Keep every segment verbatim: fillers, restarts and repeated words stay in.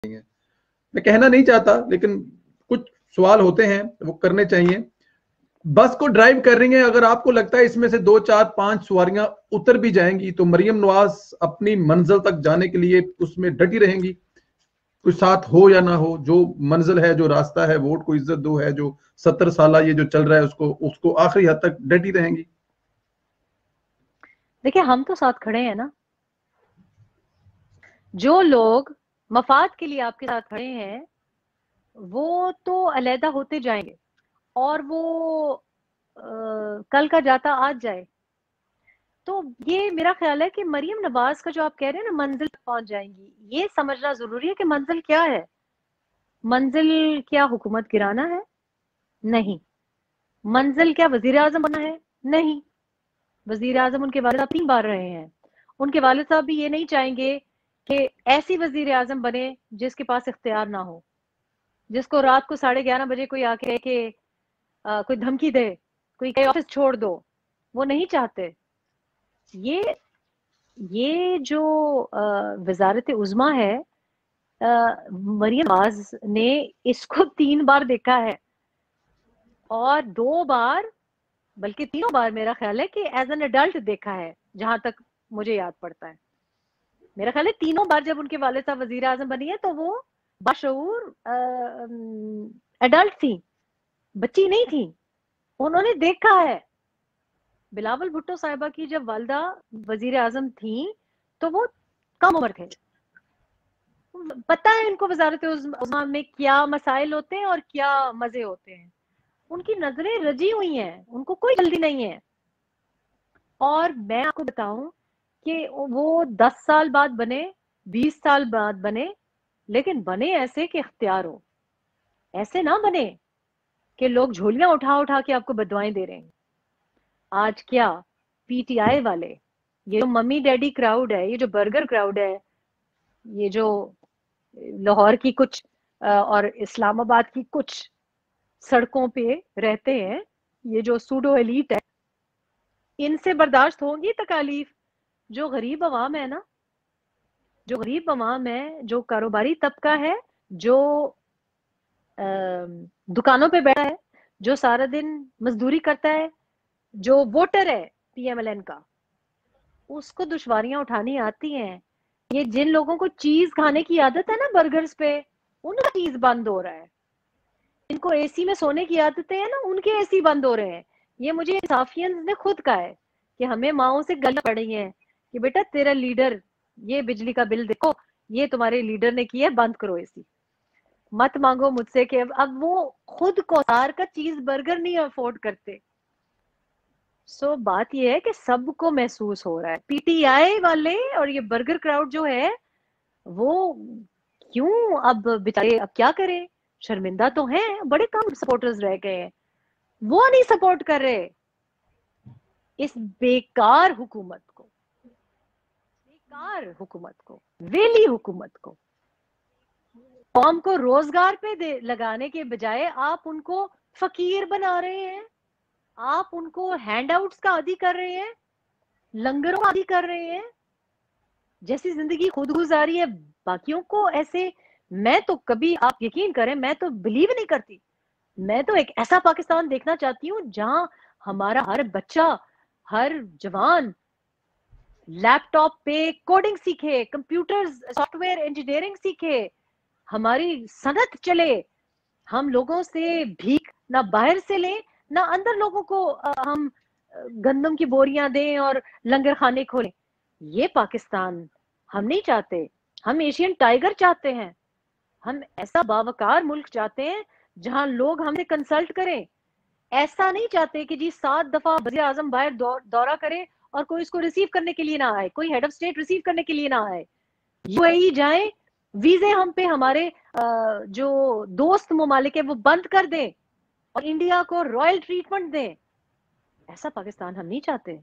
हैं। मैं कहना नहीं चाहता, लेकिन कुछ सवाल होते हैं वो करने चाहिए। बस को ड्राइव कर रही हैं, अगर आपको लगता है इसमें से दो चार पांच सवारियां उतर भी जाएंगी तो मरियम नवाज अपनी मंजिल तक जाने के लिए उसमें डटी रहेंगी, कुछ साथ हो या ना हो। जो मंजिल है, जो रास्ता है, वोट को इज्जत दो है, जो सत्तर साल ये जो चल रहा है उसको उसको आखिरी हद तक डटी रहेंगी। देखिए, हम तो साथ खड़े हैं ना। जो लोग मफाद के लिए आपके साथ खड़े हैं वो तो अलहदा होते जाएंगे, और वो आ, कल का जाता आज जाए। तो ये मेरा ख्याल है कि मरियम नवाज का जो आप कह रहे हैं ना, मंजिल तक पहुंच जाएंगी, ये समझना जरूरी है कि मंजिल क्या है। मंजिल क्या हुकूमत गिराना है? नहीं। मंजिल क्या वजीर आजम बनना है? नहीं। वजीर आजम उनके वालिद साहब तीन बार रहे हैं। उनके वालिद साहब भी ये नहीं चाहेंगे कि ऐसी वजीर आजम बने जिसके पास इख्तियार ना हो, जिसको रात को साढ़े ग्यारह बजे कोई आके के आ, कोई धमकी दे, कोई कहे ऑफिस छोड़ दो। वो नहीं चाहते। ये ये जो वजारत उज़्मा है, मरियम नवाज ने इसको तीन बार देखा है, और दो बार, बल्कि तीनों बार मेरा ख्याल है कि एज एन एडल्ट देखा है, जहां तक मुझे याद पड़ता है। मेरा ख्याल है तीनों बार जब उनके वाले साहब वजीर आजम बनी है तो वो बाशऊर एडल्ट थी, बच्ची नहीं थी। उन्होंने देखा है। बिलावल भुट्टो साहिबा की जब वालदा वजीर आजम थी तो वो कम उम्र थे। पता है इनको वजारत उज़्मा में क्या मसाइल होते हैं और क्या मजे होते हैं। उनकी नजरें रजी हुई हैं, उनको कोई जल्दी नहीं है। और मैं आपको बताऊं कि वो दस साल बाद बने, बीस साल बाद बने, लेकिन बने ऐसे कि इख्तियार हो। ऐसे ना बने कि लोग झोलियां उठा उठा के आपको बदवाएं दे रहे हैं। आज क्या पीटीआई वाले, ये जो मम्मी डैडी क्राउड है, ये जो बर्गर क्राउड है, ये जो लाहौर की कुछ और इस्लामाबाद की कुछ सड़कों पे रहते हैं, ये जो सूडो एलीट है, इनसे बर्दाश्त होंगी तकालीफ। जो गरीब अवाम है ना, जो गरीब अवाम है, जो कारोबारी तबका है, जो दुकानों पे बैठा है, जो सारा दिन मजदूरी करता है, जो वोटर है पीएमएलएन का, उसको दुश्वारियां उठानी आती हैं। ये जिन लोगों को चीज खाने की आदत है ना बर्गर्स पे, उनका चीज बंद हो रहा है। जिनको एसी में सोने की आदतें है ना, उनके एसी बंद हो रहे हैं। ये मुझे साफियंस ने खुद कहा है कि हमें माओ से गलत पड़ रही है कि बेटा तेरा लीडर, ये बिजली का बिल देखो, ये तुम्हारे लीडर ने किया है, बंद करो एसी। मत मांगो मुझसे कि अब वो खुद कोसार का चीज बर्गर नहीं अफोर्ड करते। सो so, बात ये है कि सबको महसूस हो रहा है। पीटीआई वाले और ये बर्गर क्राउड जो है वो क्यों, अब बेचारे अब क्या करें, शर्मिंदा तो हैं, बड़े कम सपोर्टर्स रह गए हैं, वो नहीं सपोर्ट कर रहे इस बेकार हुकूमत को, बेकार हुकूमत को, वेली हुकूमत को। कौम को रोजगार पे दे लगाने के बजाय आप उनको फकीर बना रहे हैं, आप उनको हैंडआउट्स का आदी कर रहे हैं, लंगरों का आदी कर रहे हैं। जैसी जिंदगी खुद गुजारी है बाकियों को ऐसे, मैं तो कभी, आप यकीन करें, मैं तो बिलीव नहीं करती। मैं तो एक ऐसा पाकिस्तान देखना चाहती हूँ जहां हमारा हर बच्चा, हर जवान लैपटॉप पे कोडिंग सीखे, कंप्यूटर सॉफ्टवेयर इंजीनियरिंग सीखे, हमारी सनत चले, हम लोगों से भीख ना बाहर से लें, ना अंदर लोगों को हम गंदम की बोरियां दें और लंगर खाने खोलें। ये पाकिस्तान हम नहीं चाहते। हम एशियन टाइगर चाहते हैं। हम ऐसा बावकार मुल्क चाहते हैं जहां लोग हमसे कंसल्ट करें। ऐसा नहीं चाहते कि जी सात दफा वज़ीर आज़म बाहर दौ, दौरा करे और कोई इसको रिसीव करने के लिए ना आए, कोई हेड ऑफ स्टेट रिसीव करने के लिए ना आए। यूएई जाए, वीजे हम पे हमारे जो दोस्त ममालिक है वो बंद कर दें और इंडिया को रॉयल ट्रीटमेंट दें। ऐसा पाकिस्तान हम नहीं चाहते।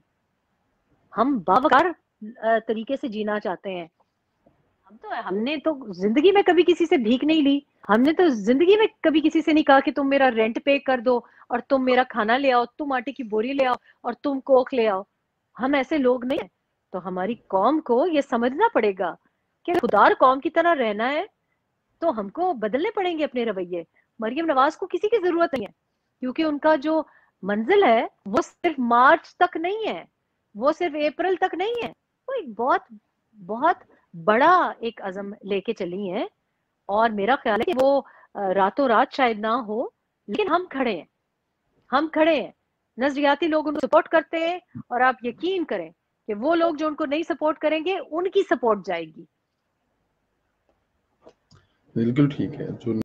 हम बावकार तरीके से जीना चाहते हैं। हम तो हमने तो जिंदगी में कभी किसी से भीख नहीं ली। हमने तो जिंदगी में कभी किसी से नहीं कहा कि तुम मेरा रेंट पे कर दो और तुम मेरा खाना ले आओ, तुम आटे की बोरी ले आओ और तुम कोक ले आओ। हम ऐसे लोग नहीं है। तो हमारी कौम को ये समझना पड़ेगा कि खुदार कौम की तरह रहना है तो हमको बदलने पड़ेंगे अपने रवैये। मरियम नवाज को किसी की जरूरत नहीं है, क्योंकि उनका जो मंजिल है वो सिर्फ मार्च तक नहीं है, वो सिर्फ अप्रैल तक नहीं है, वो एक बहुत बहुत बड़ा एक अज़म लेके चली है। और मेरा ख्याल है कि वो रातों रात शायद ना हो, लेकिन हम खड़े हैं, हम खड़े हैं। नजरियाती लोग उनको सपोर्ट करते हैं, और आप यकीन करें कि वो लोग जो उनको नहीं सपोर्ट करेंगे उनकी सपोर्ट जाएगी। बिल्कुल ठीक है। जो